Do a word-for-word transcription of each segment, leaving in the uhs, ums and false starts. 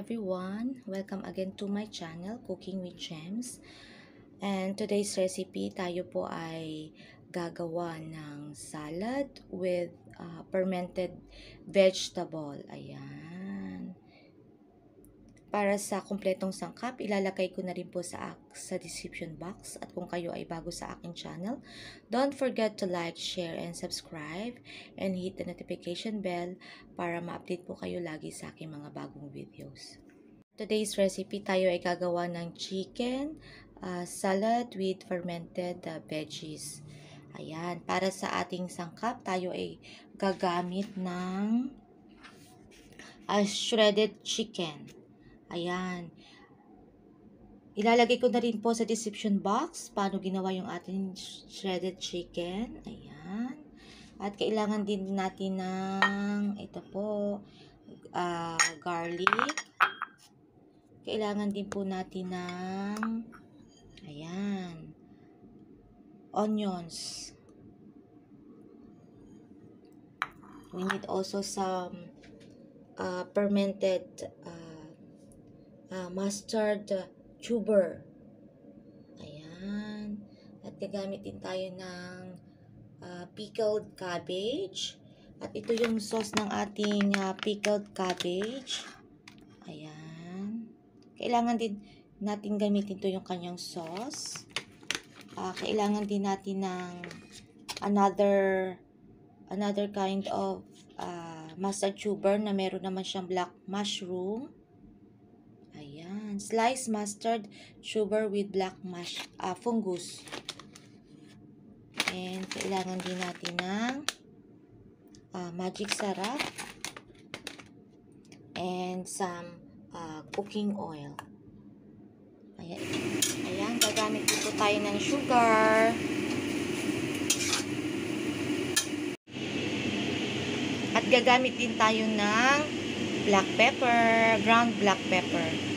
everyone, welcome again to my channel, Cooking with Gems. And today's recipe, tayo po ay gagawa ng salad with uh, fermented vegetable. Ayan. Para sa kumpletong sangkap, ilalagay ko na rin po sa, sa description box. At kung kayo ay bago sa aking channel, don't forget to like, share, and subscribe. And hit the notification bell para ma-update po kayo lagi sa aking mga bagong videos. Today's recipe, tayo ay gagawa ng chicken uh, salad with fermented uh, veggies. Ayan, para sa ating sangkap, tayo ay gagamit ng uh, shredded chicken. Ayan. Ilalagay ko na rin po sa description box paano ginawa yung ating shredded chicken. Ayan. At kailangan din natin ng ito po, uh, garlic. Kailangan din po natin ng ayan, onions. We need also some uh, fermented uh, Uh, mustard uh, tuber. Ayan. At gagamit din tayo ng uh, pickled cabbage. At ito yung sauce ng ating uh, pickled cabbage. Ayan. Kailangan din natin gamitin to yung kanyang sauce. Uh, kailangan din natin ng another another kind of uh, mustard tuber na meron naman siyang black mushroom. Ayan, sliced mustard tuber with black mush, uh, fungus. And kailangan din natin ng uh, magic sarap and some uh, cooking oil. Ayan, ayan, gagamit dito tayo ng sugar. At gagamit din tayo ng black pepper, ground black pepper.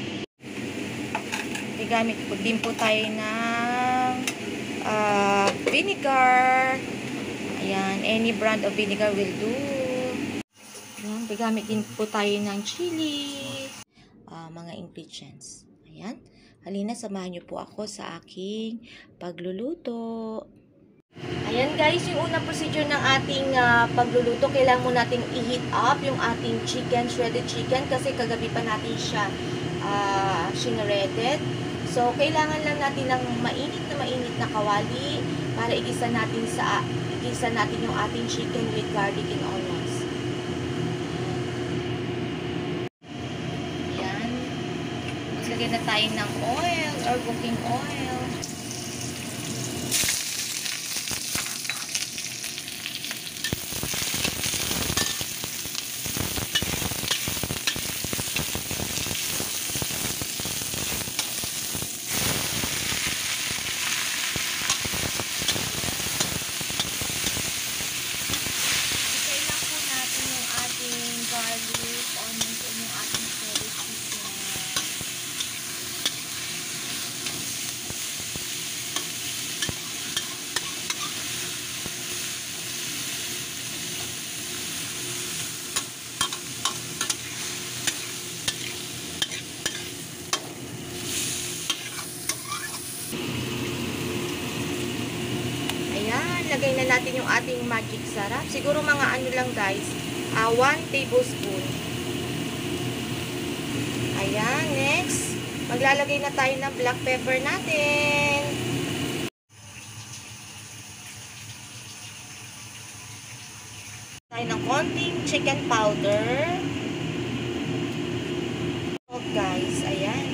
Gagamit po din po tayo ng uh, vinegar. Ayan, any brand of vinegar will do. Ayan, gagamit din po tayo ng chili. Uh, mga ingredients. Ayan, halina, samahan niyo po ako sa aking pagluluto. Ayan guys, yung unang procedure ng ating uh, pagluluto, kailangan mo nating i-heat up yung ating chicken, shredded chicken, kasi kagabi pa natin siya uh, shredded. So, kailangan lang natin ng mainit na mainit na kawali para igisa natin sa igisa natin yung ating chicken with garlic and onions. Ayan. Maglagay na tayo ng oil or cooking oil. Lagay na natin yung ating magic sarap. Siguro mga ano lang guys, uh, one tablespoon. Ayan, next, maglalagay na tayo ng black pepper natin. Tayo ng konting chicken powder. Oh guys, ayan.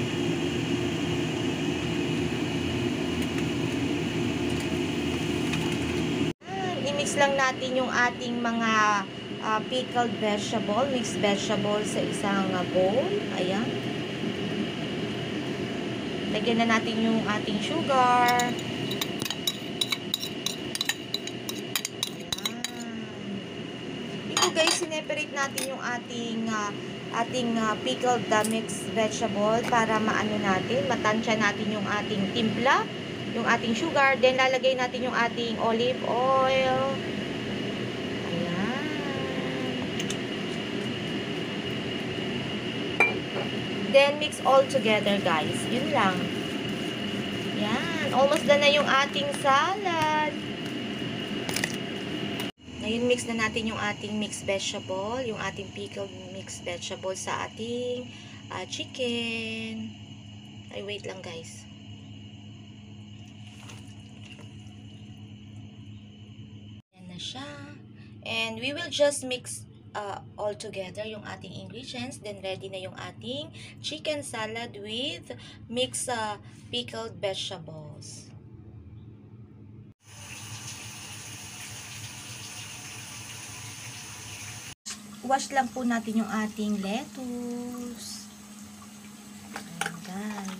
I-mix lang natin yung ating mga uh, pickled vegetable, mixed vegetable sa isang uh, bowl. Ayan. Lagyan na natin yung ating sugar. Ayan. Ito guys, sineperate natin yung ating uh, ating uh, pickled uh, mixed vegetable para maano natin, matansya natin yung ating timpla, yung ating sugar, then lalagay natin yung ating olive oil. Ayan. Then, mix all together, guys. Yun lang. Yan. Almost done na yung ating salad. Ngayon, mix na natin yung ating mixed vegetable, yung ating pickled mixed vegetable sa ating uh, chicken. Ay, wait lang, guys. Yan na siya. And we will just mix uh, all together yung ating ingredients. Then, ready na yung ating chicken salad with mixed uh, pickled vegetables. Wash lang po natin yung ating lettuce. Ayan, guys.